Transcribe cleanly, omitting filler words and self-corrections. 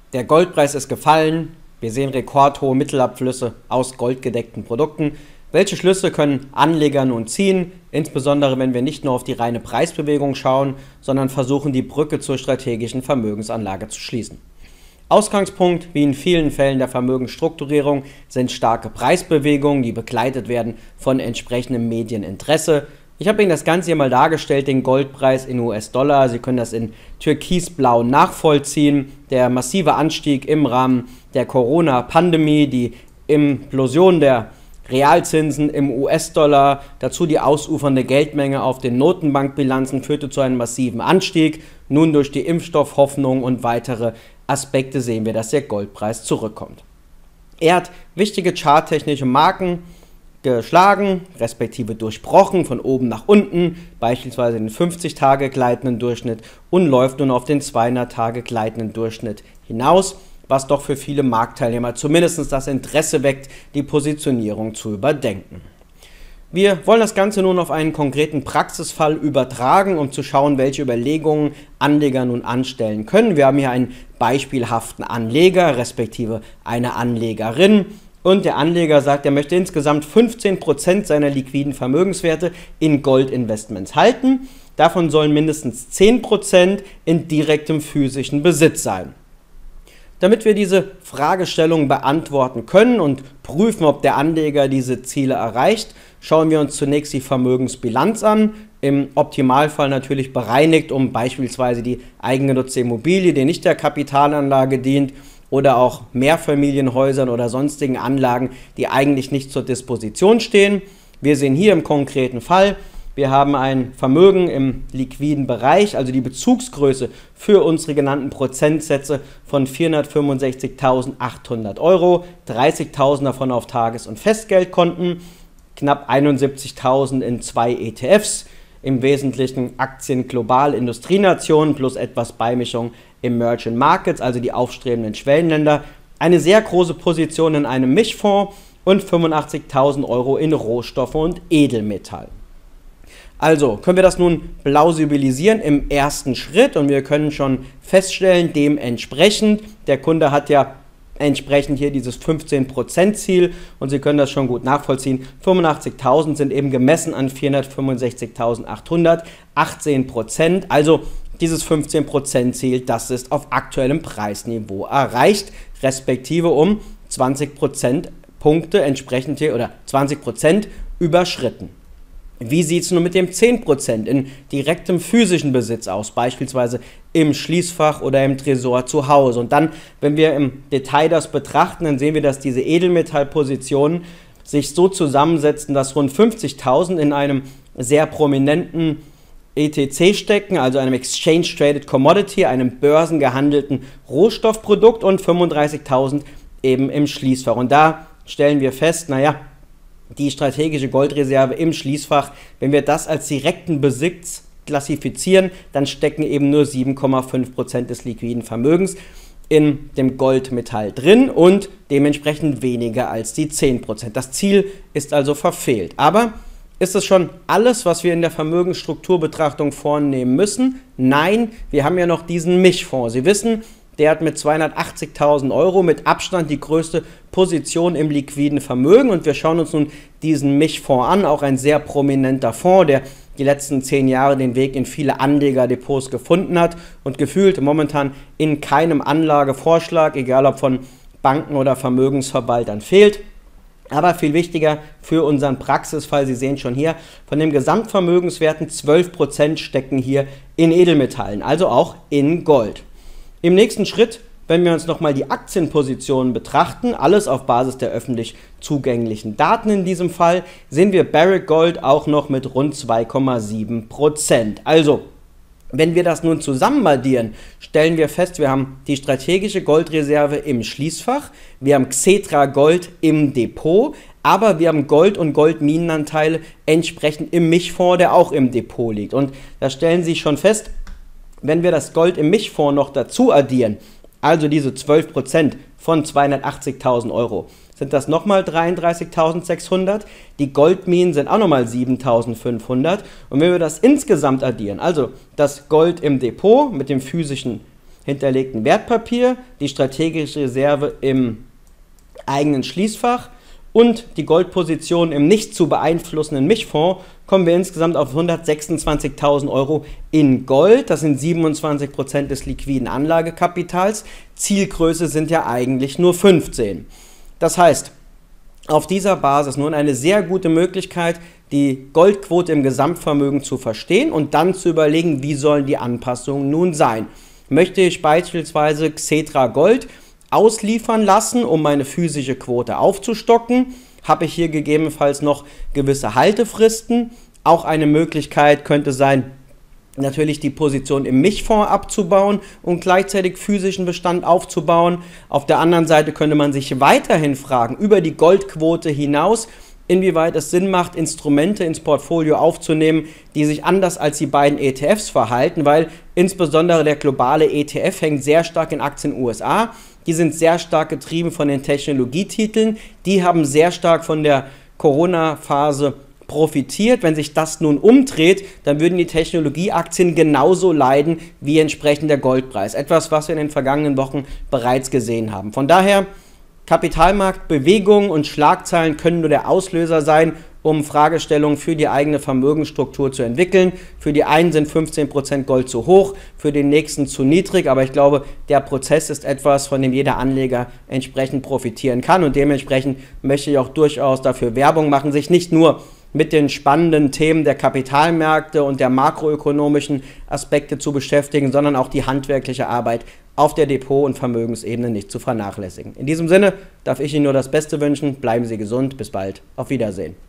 Der Goldpreis ist gefallen, wir sehen rekordhohe Mittelabflüsse aus goldgedeckten Produkten. Welche Schlüsse können Anleger nun ziehen, insbesondere wenn wir nicht nur auf die reine Preisbewegung schauen, sondern versuchen, die Brücke zur strategischen Vermögensanlage zu schließen? Ausgangspunkt, wie in vielen Fällen der Vermögensstrukturierung, sind starke Preisbewegungen, die begleitet werden von entsprechendem Medieninteresse. Ich habe Ihnen das Ganze hier mal dargestellt, den Goldpreis in US-Dollar. Sie können das in türkisblau nachvollziehen. Der massive Anstieg im Rahmen der Corona-Pandemie, die Implosion der Realzinsen im US-Dollar, dazu die ausufernde Geldmenge auf den Notenbankbilanzen führte zu einem massiven Anstieg. Nun durch die Impfstoffhoffnung und weitere Aspekte sehen wir, dass der Goldpreis zurückkommt. Er hat wichtige charttechnische Marken geschlagen, respektive durchbrochen, von oben nach unten, beispielsweise den 50-Tage gleitenden Durchschnitt, und läuft nun auf den 200-Tage gleitenden Durchschnitt hinaus, was doch für viele Marktteilnehmer zumindest das Interesse weckt, die Positionierung zu überdenken. Wir wollen das Ganze nun auf einen konkreten Praxisfall übertragen, um zu schauen, welche Überlegungen Anleger nun anstellen können. Wir haben hier einen beispielhaften Anleger, respektive eine Anlegerin. Und der Anleger sagt, er möchte insgesamt 15% seiner liquiden Vermögenswerte in Goldinvestments halten. Davon sollen mindestens 10% in direktem physischen Besitz sein. Damit wir diese Fragestellung beantworten können und prüfen, ob der Anleger diese Ziele erreicht, schauen wir uns zunächst die Vermögensbilanz an, im Optimalfall natürlich bereinigt, um beispielsweise die eigengenutzte Immobilie, die nicht der Kapitalanlage dient, oder auch Mehrfamilienhäusern oder sonstigen Anlagen, die eigentlich nicht zur Disposition stehen. Wir sehen hier im konkreten Fall, wir haben ein Vermögen im liquiden Bereich, also die Bezugsgröße für unsere genannten Prozentsätze von 465.800 Euro, 30.000 davon auf Tages- und Festgeldkonten, knapp 71.000 in 2 ETFs, im Wesentlichen Aktien global Industrienationen plus etwas Beimischung Emerging Markets, also die aufstrebenden Schwellenländer, eine sehr große Position in einem Mischfonds und 85.000 Euro in Rohstoffe und Edelmetall. Also können wir das nun plausibilisieren im ersten Schritt und wir können schon feststellen, dementsprechend, der Kunde hat ja entsprechend hier dieses 15% Ziel und Sie können das schon gut nachvollziehen. 85.000 sind eben gemessen an 465.800, 18%, also dieses 15% Ziel, das ist auf aktuellem Preisniveau erreicht, respektive um 20 Prozentpunkte entsprechend hier oder 20% überschritten. Wie sieht es nun mit dem 10% in direktem physischen Besitz aus, beispielsweise im Schließfach oder im Tresor zu Hause? Und dann, wenn wir im Detail das betrachten, dann sehen wir, dass diese Edelmetallpositionen sich so zusammensetzen, dass rund 50.000 in einem sehr prominenten ETC stecken, also einem Exchange Traded Commodity, einem börsengehandelten Rohstoffprodukt, und 35.000 eben im Schließfach. Und da stellen wir fest, naja, die strategische Goldreserve im Schließfach, wenn wir das als direkten Besitz klassifizieren, dann stecken eben nur 7,5% des liquiden Vermögens in dem Goldmetall drin und dementsprechend weniger als die 10%. Das Ziel ist also verfehlt. Aber ist es schon alles, was wir in der Vermögensstrukturbetrachtung vornehmen müssen? Nein, wir haben ja noch diesen Mischfonds. Sie wissen, der hat mit 280.000 Euro mit Abstand die größte Position im liquiden Vermögen und wir schauen uns nun diesen Mischfonds an, auch ein sehr prominenter Fonds, der die letzten 10 Jahre den Weg in viele Anlegerdepots gefunden hat und gefühlt momentan in keinem Anlagevorschlag, egal ob von Banken oder Vermögensverwaltern, fehlt. Aber viel wichtiger für unseren Praxisfall, Sie sehen schon hier, von den Gesamtvermögenswerten 12% stecken hier in Edelmetallen, also auch in Gold. Im nächsten Schritt, wenn wir uns nochmal die Aktienpositionen betrachten, alles auf Basis der öffentlich zugänglichen Daten in diesem Fall, sehen wir Barrick Gold auch noch mit rund 2,7%. Also, wenn wir das nun zusammen addieren, stellen wir fest, wir haben die strategische Goldreserve im Schließfach, wir haben Xetra Gold im Depot, aber wir haben Gold- und Goldminenanteile entsprechend im Mischfonds, der auch im Depot liegt. Und da stellen Sie schon fest, wenn wir das Gold im Mischfonds noch dazu addieren, also diese 12% von 280.000 Euro, sind das nochmal 33.600, die Goldminen sind auch nochmal 7.500 und wenn wir das insgesamt addieren, also das Gold im Depot mit dem physischen hinterlegten Wertpapier, die strategische Reserve im eigenen Schließfach und die Goldposition im nicht zu beeinflussenden Mischfonds, kommen wir insgesamt auf 126.000 Euro in Gold. Das sind 27% des liquiden Anlagekapitals. Zielgröße sind ja eigentlich nur 15. Das heißt, auf dieser Basis nun eine sehr gute Möglichkeit, die Goldquote im Gesamtvermögen zu verstehen und dann zu überlegen, wie sollen die Anpassungen nun sein. Möchte ich beispielsweise Xetra Gold ausliefern lassen, um meine physische Quote aufzustocken? Habe ich hier gegebenenfalls noch gewisse Haltefristen? Auch eine Möglichkeit könnte sein, natürlich die Position im Mischfonds abzubauen und gleichzeitig physischen Bestand aufzubauen. Auf der anderen Seite könnte man sich weiterhin fragen, über die Goldquote hinaus, inwieweit es Sinn macht, Instrumente ins Portfolio aufzunehmen, die sich anders als die beiden ETFs verhalten, weil insbesondere der globale ETF hängt sehr stark in Aktien USA. Die sind sehr stark getrieben von den Technologietiteln. Die haben sehr stark von der Corona-Phase profitiert. Wenn sich das nun umdreht, dann würden die Technologieaktien genauso leiden wie entsprechend der Goldpreis. Etwas, was wir in den vergangenen Wochen bereits gesehen haben. Von daher, Kapitalmarktbewegungen und Schlagzeilen können nur der Auslöser sein, um Fragestellungen für die eigene Vermögensstruktur zu entwickeln. Für die einen sind 15% Gold zu hoch, für den nächsten zu niedrig, aber ich glaube, der Prozess ist etwas, von dem jeder Anleger entsprechend profitieren kann und dementsprechend möchte ich auch durchaus dafür Werbung machen, sich nicht nur mit den spannenden Themen der Kapitalmärkte und der makroökonomischen Aspekte zu beschäftigen, sondern auch die handwerkliche Arbeit auf der Depot- und Vermögensebene nicht zu vernachlässigen. In diesem Sinne darf ich Ihnen nur das Beste wünschen, bleiben Sie gesund, bis bald, auf Wiedersehen.